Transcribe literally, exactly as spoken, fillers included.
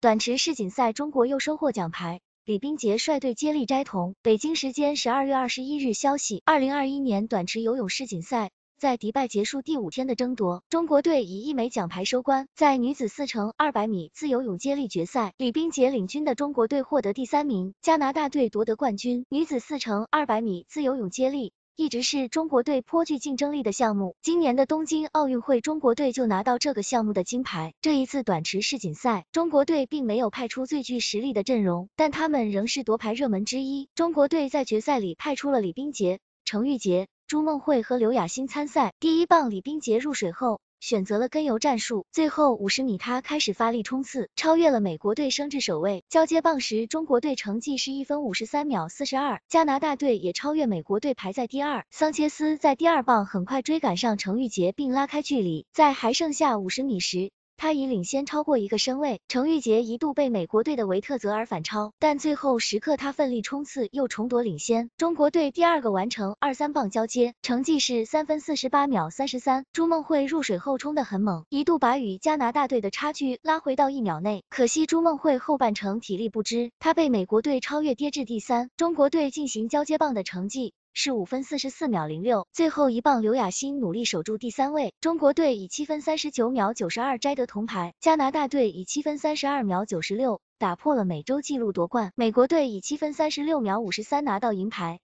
短池世锦赛，中国又收获奖牌。李冰洁率队接力摘铜。北京时间十二月二十一日消息，二零二一年短池游泳世锦赛在迪拜结束第五天的争夺，中国队以一枚奖牌收官。在女子四乘二百米自由泳接力决赛，李冰洁领军的中国队获得第三名，加拿大队夺得冠军。女子四乘二百米自由泳接力一直是中国队颇具竞争力的项目，今年的东京奥运会中国队就拿到这个项目的金牌。这一次短池世锦赛，中国队并没有派出最具实力的阵容，但他们仍是夺牌热门之一。中国队在决赛里派出了李冰洁、程玉洁、朱梦慧和刘雅欣参赛。第一棒李冰洁入水后选择了跟游战术，最后五十米她开始发力冲刺，超越了美国队升至首位。交接棒时，中国队成绩是一分五十三秒四十二，加拿大队也超越美国队排在第二。桑切斯在第二棒很快追赶上程玉洁并拉开距离，在还剩下五十米时，他已领先超过一个身位，程玉洁一度被美国队的维特泽尔反超，但最后时刻他奋力冲刺，又重夺领先。中国队第二个完成二三棒交接，成绩是三分四十八秒三十三。朱梦慧入水后冲得很猛，一度把与加拿大队的差距拉回到一秒内，可惜朱梦慧后半程体力不支，她被美国队超越跌至第三。中国队进行交接棒的成绩是五分四十四秒零六，最后一棒刘雅欣努力守住第三位，中国队以七分三十九秒九十二摘得铜牌，加拿大队以七分三十二秒九十六打破了美洲纪录夺冠，美国队以七分三十六秒五十三拿到银牌。